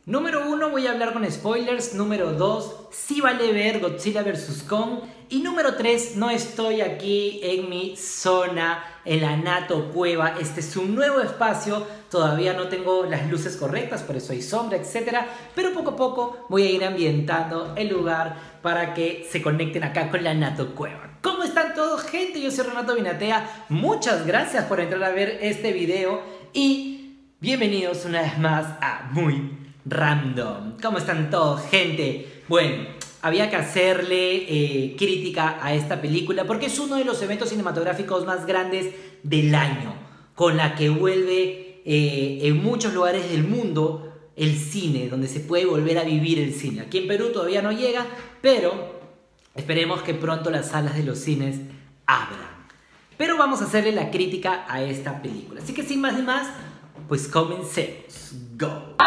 Número 1, voy a hablar con spoilers. Número 2, sí vale ver Godzilla vs. Kong. Y número 3, no estoy aquí en mi zona, en la Nato Cueva. Este es un nuevo espacio. Todavía no tengo las luces correctas, por eso hay sombra, etc. Pero poco a poco voy a ir ambientando el lugar para que se conecten acá con la Nato Cueva. ¿Cómo están todos, gente? Yo soy Renato Vinatea. Muchas gracias por entrar a ver este video. Y bienvenidos una vez más a Muy Random. ¿Cómo están todos, gente? Bueno, había que hacerle crítica a esta película porque es uno de los eventos cinematográficos más grandes del año, con la que vuelve en muchos lugares del mundo el cine, donde se puede volver a vivir el cine. Aquí en Perú todavía no llega, pero esperemos que pronto las salas de los cines abran. Pero vamos a hacerle la crítica a esta película. Así que sin más ni más, pues comencemos. Go.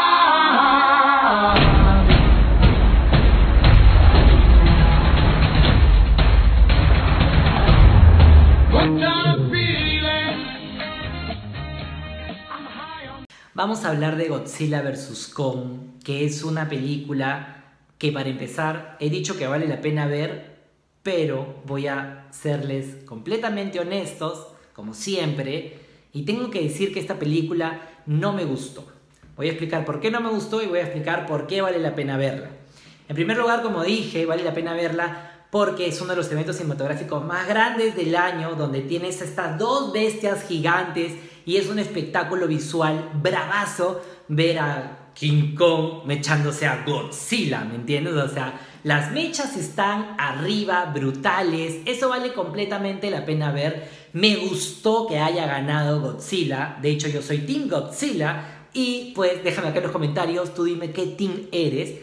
Vamos a hablar de Godzilla vs. Kong, que es una película que, para empezar, he dicho que vale la pena ver, pero voy a serles completamente honestos, como siempre, y tengo que decir que esta película no me gustó. Voy a explicar por qué no me gustó y voy a explicar por qué vale la pena verla. En primer lugar, como dije, vale la pena verla porque es uno de los eventos cinematográficos más grandes del año, donde tienes estas dos bestias gigantes y es un espectáculo visual bravazo ver a King Kong mechándose a Godzilla, ¿me entiendes? O sea, las mechas están arriba, brutales, eso vale completamente la pena ver. Me gustó que haya ganado Godzilla, de hecho yo soy Team Godzilla, y pues déjame acá en los comentarios, tú dime qué team eres.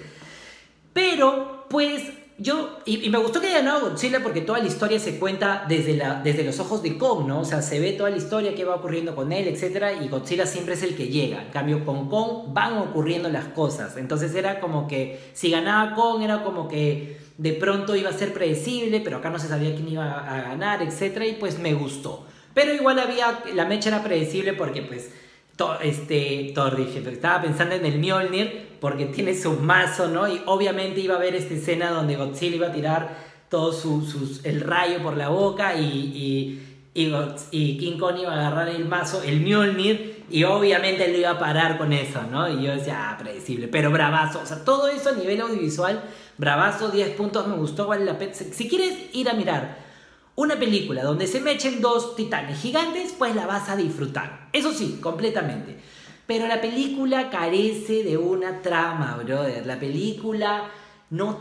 Pero pues yo, y me gustó que haya ganado Godzilla porque toda la historia se cuenta desde los ojos de Kong, ¿no? O sea, se ve toda la historia que va ocurriendo con él, etc. Y Godzilla siempre es el que llega. En cambio, con Kong van ocurriendo las cosas. Entonces era como que si ganaba Kong era como que de pronto iba a ser predecible, pero acá no se sabía quién iba a ganar, etc. Y pues me gustó. Pero igual la mecha era predecible porque pues Thor dije, pero estaba pensando en el Mjolnir porque tiene su mazo, ¿no? Y obviamente iba a haber esta escena donde Godzilla iba a tirar todo el rayo por la boca y King Kong iba a agarrar el mazo, el Mjolnir, y obviamente él lo iba a parar con eso, ¿no? Y yo decía, predecible, pero bravazo. O sea, todo eso a nivel audiovisual, bravazo, 10 puntos, me gustó, vale la pena. Si quieres ir a mirar una película donde se mechen dos titanes gigantes, pues la vas a disfrutar. Eso sí, completamente. Pero la película carece de una trama, brother. La película no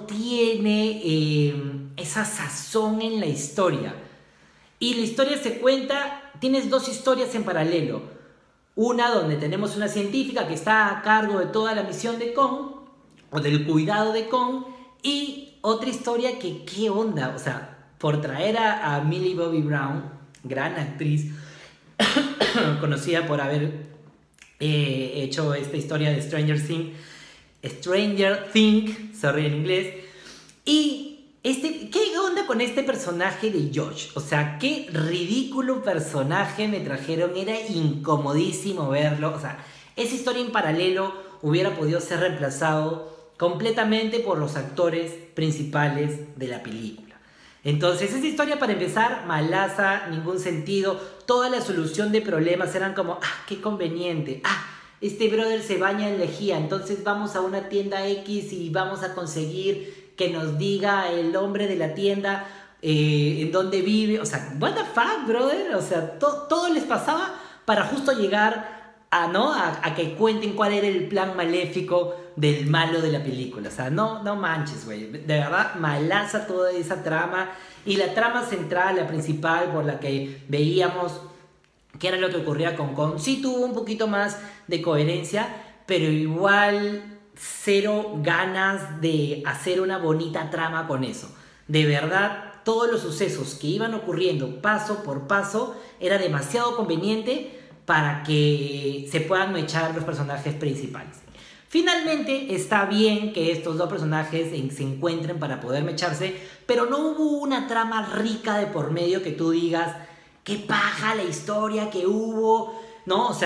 tiene esa sazón en la historia. Y la historia se cuenta, tienes dos historias en paralelo. Una donde tenemos una científica que está a cargo de toda la misión de Kong, o del cuidado de Kong, y otra historia que, ¿qué onda? O sea, por traer a Millie Bobby Brown, gran actriz, conocida por haber hecho esta historia de Stranger Things, sorry en inglés. Y ¿qué onda con este personaje de Josh? O sea, qué ridículo personaje me trajeron, era incomodísimo verlo. O sea, esa historia en paralelo hubiera podido ser reemplazado completamente por los actores principales de la película. Entonces, esa historia, para empezar, malaza, ningún sentido. Toda la solución de problemas eran como, qué conveniente. Este brother se baña en lejía, entonces vamos a una tienda X y vamos a conseguir que nos diga el hombre de la tienda en dónde vive. O sea, what the fuck, brother. O sea, todo les pasaba para justo llegar a que cuenten cuál era el plan maléfico del malo de la película. O sea, no manches, güey. De verdad, malaza toda esa trama. Y la trama central, la principal, por la que veíamos qué era lo que ocurría con Kong, sí tuvo un poquito más de coherencia, pero igual cero ganas de hacer una bonita trama con eso. De verdad, todos los sucesos que iban ocurriendo paso por paso era demasiado conveniente para que se puedan mechar los personajes principales. Finalmente está bien que estos dos personajes se encuentren para poder mecharse, pero no hubo una trama rica de por medio que tú digas qué paja la historia que hubo, ¿no? O sea,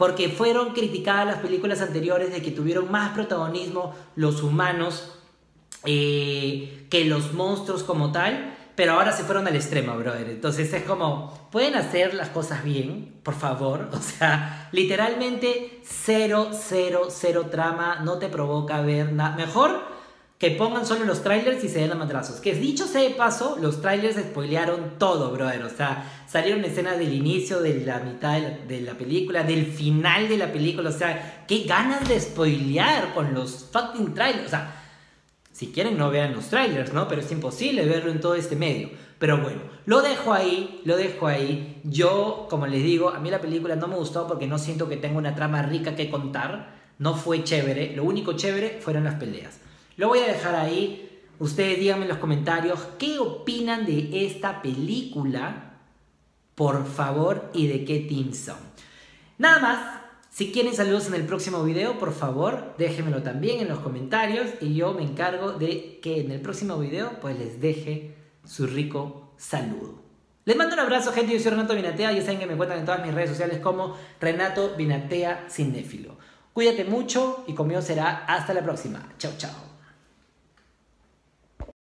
porque fueron criticadas las películas anteriores de que tuvieron más protagonismo los humanos que los monstruos como tal, pero ahora se fueron al extremo, brother. Entonces es como, ¿pueden hacer las cosas bien? Por favor. O sea, literalmente cero trama, no te provoca ver nada. Mejor que pongan solo los trailers y se den a madrazos. Que dicho sea de paso, los trailers spoilearon todo, brother. O sea, salieron escenas del inicio, de la mitad de la película, del final de la película. O sea, qué ganas de spoilear con los fucking trailers. O sea, si quieren no vean los trailers, ¿no? Pero es imposible verlo en todo este medio. Pero bueno, lo dejo ahí. Yo, como les digo, a mí la película no me gustó porque no siento que tenga una trama rica que contar. No fue chévere. Lo único chévere fueron las peleas. Lo voy a dejar ahí. Ustedes díganme en los comentarios qué opinan de esta película, por favor, y de qué team son. Nada más. Si quieren saludos en el próximo video, por favor, déjenmelo también en los comentarios y yo me encargo de que en el próximo video pues les deje su rico saludo. Les mando un abrazo, gente. Yo soy Renato Vinatea. Ya saben que me encuentran en todas mis redes sociales como Renato Vinatea Cinéfilo. Cuídate mucho y conmigo será hasta la próxima. Chao, chao.